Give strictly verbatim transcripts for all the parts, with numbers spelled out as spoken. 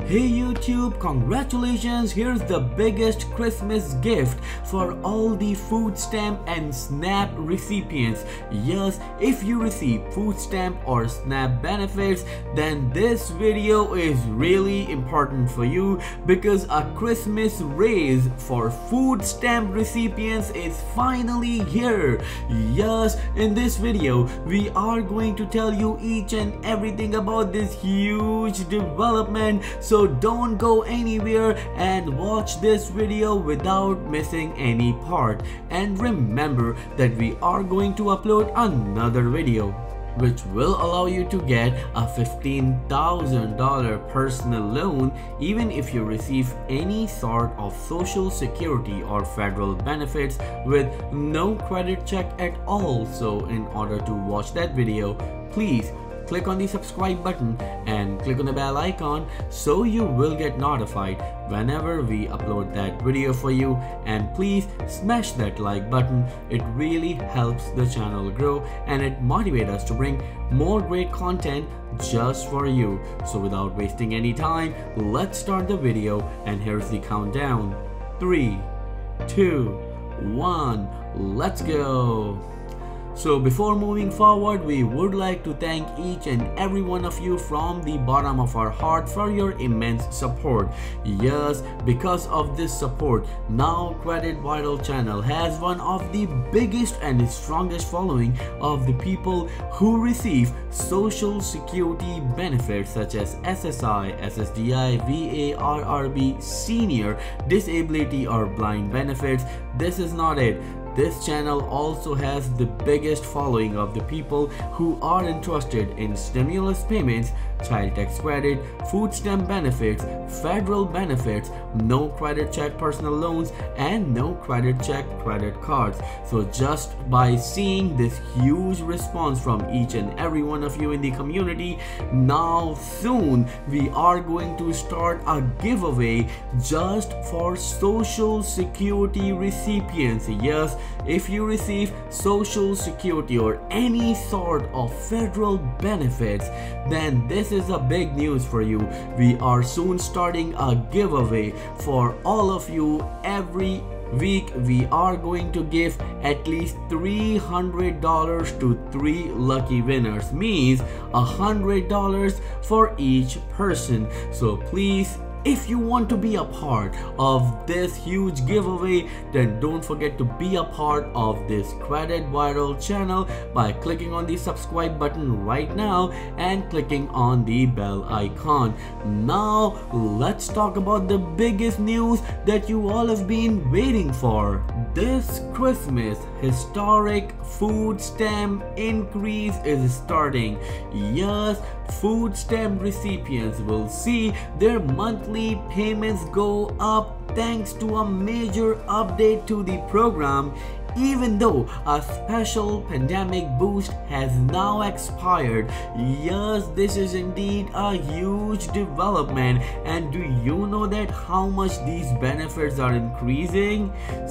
Hey YouTube, congratulations, here's the biggest Christmas gift for all the food stamp and SNAP recipients. Yes, if you receive food stamp or SNAP benefits, then this video is really important for you because a Christmas raise for food stamp recipients is finally here. Yes, in this video, we are going to tell you each and everything about this huge development. So So don't go anywhere and watch this video without missing any part. And remember that we are going to upload another video which will allow you to get a fifteen thousand dollar personal loan even if you receive any sort of social security or federal benefits with no credit check at all. So in order to watch that video, please click on the subscribe button and click on the bell icon so you will get notified whenever we upload that video for you. And please smash that like button, it really helps the channel grow and it motivates us to bring more great content just for you. So without wasting any time, let's start the video, and here's the countdown. Three, two, one, let's go. So before moving forward, we would like to thank each and every one of you from the bottom of our heart for your immense support. Yes, because of this support, now Credit Vital channel has one of the biggest and strongest following of the people who receive social security benefits such as S S I, S S D I, V A, R R B, senior, disability or blind benefits. This is not it. This channel also has the biggest following of the people who are interested in stimulus payments, child tax credit, food stamp benefits, federal benefits, no credit check personal loans, and no credit check credit cards. So just by seeing this huge response from each and every one of you in the community, now soon we are going to start a giveaway just for social security recipients. Yes, if you receive social security or any sort of federal benefits, then this is a big news for you. We are soon starting a giveaway for all of you. Every week we are going to give at least three hundred dollars to three lucky winners, means one hundred dollars for each person. So please, if you want to be a part of this huge giveaway, then don't forget to be a part of this Credit Vital channel by clicking on the subscribe button right now and clicking on the bell icon. Now let's talk about the biggest news that you all have been waiting for. This Christmas, historic food stamp increase is starting. Yes, food stamp recipients will see their monthly payments go up thanks to a major update to the program, even though a special pandemic boost has now expired. Yes, this is indeed a huge development. And do you know that how much these benefits are increasing?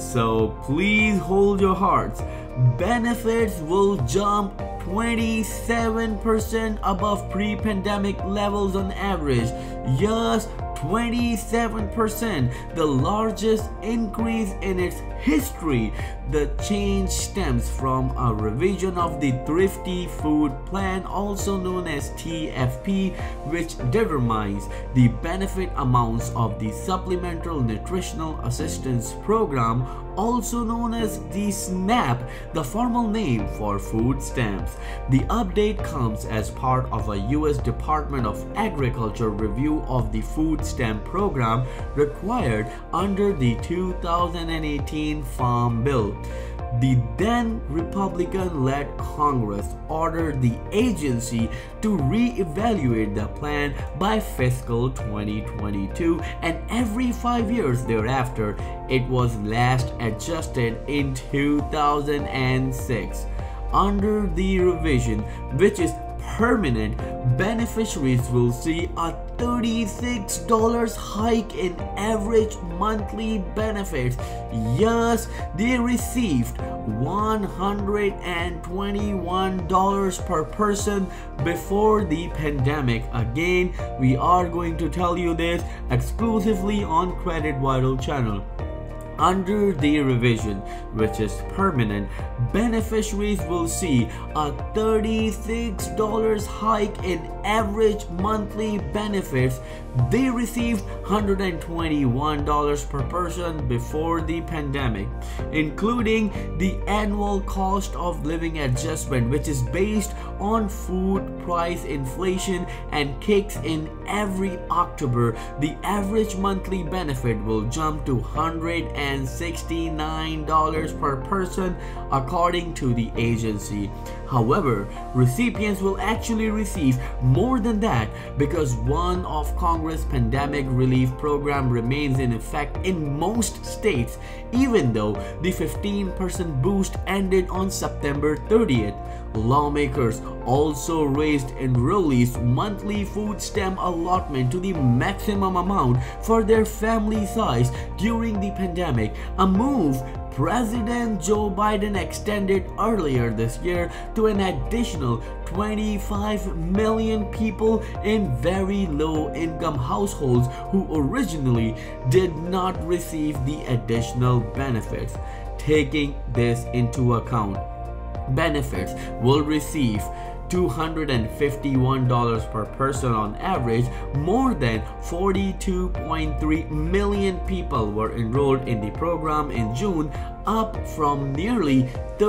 So please hold your hearts. Benefits will jump twenty-seven percent above pre-pandemic levels on average. Yes, twenty-seven percent, the largest increase in its history. The change stems from a revision of the Thrifty Food Plan, also known as T F P, which determines the benefit amounts of the Supplemental Nutritional Assistance Program, also known as the SNAP, the formal name for food stamps. The update comes as part of a U S Department of Agriculture review of the food stamp program required under the two thousand eighteen Farm Bill. The then Republican-led Congress ordered the agency to re-evaluate the plan by fiscal twenty twenty-two, and every five years thereafter. It was last adjusted in two thousand six. Under the revision, which is permanent beneficiaries will see a thirty-six dollars hike in average monthly benefits. Yes, they received one hundred twenty-one dollars per person before the pandemic. Again, we are going to tell you this exclusively on Credit Vital channel. Under the revision, which is permanent, beneficiaries will see a thirty-six dollars hike in average monthly benefits. They received one hundred twenty-one dollars per person before the pandemic, including the annual cost of living adjustment, which is based on food price inflation and kicks in every October. The average monthly benefit will jump to one hundred sixty-nine dollars per person according to the agency. However, recipients will actually receive more than that because one of Congress' pandemic relief program remains in effect in most states, even though the fifteen percent boost ended on September thirtieth. Lawmakers also raised enrollees' monthly food stamp allotment to the maximum amount for their family size during the pandemic, a move President Joe Biden extended earlier this year to an additional twenty-five million people in very low-income households who originally did not receive the additional benefits. Taking this into account, benefits will receive two hundred fifty-one dollars per person on average. More than forty-two point three million people were enrolled in the program in June, up from nearly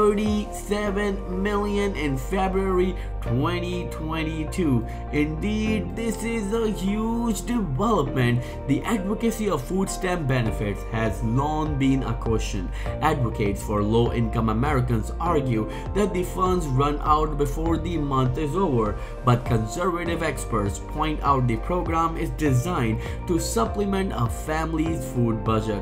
thirty-seven million in February twenty twenty-two. Indeed, this is a huge development. The advocacy of food stamp benefits has long been a question. Advocates for low-income Americans argue that the funds run out before the month is over, but conservative experts point out the program is designed to supplement a family's food budget.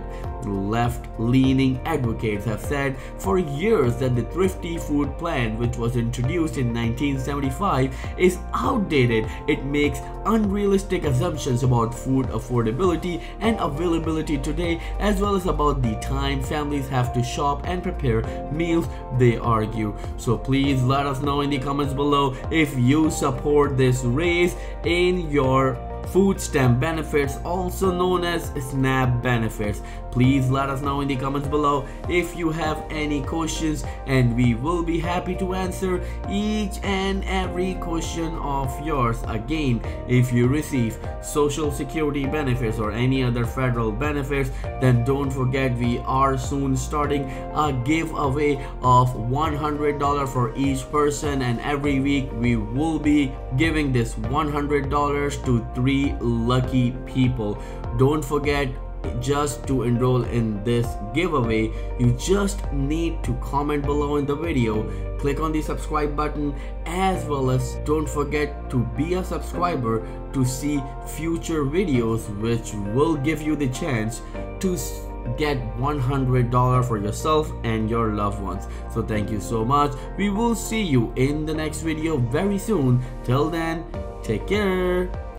Left-leaning advocates have said for years that the Thrifty Food Plan, which was introduced in nineteen seventy-five, is outdated. It makes unrealistic assumptions about food affordability and availability today, as well as about the time families have to shop and prepare meals, they argue. So please let us know in the comments below if you support this raise in your food stamp benefits, also known as SNAP benefits. Please let us know in the comments below if you have any questions, and we will be happy to answer each and every question of yours. Again, if you receive Social Security benefits or any other federal benefits, then don't forget we are soon starting a giveaway of one hundred dollars for each person, and every week we will be giving this one hundred dollars to three lucky people. Don't forget, just to enroll in this giveaway, you just need to comment below in the video, click on the subscribe button, as well as don't forget to be a subscriber to see future videos which will give you the chance to get one hundred dollars for yourself and your loved ones. So thank you so much. We will see you in the next video very soon. Till then, take care.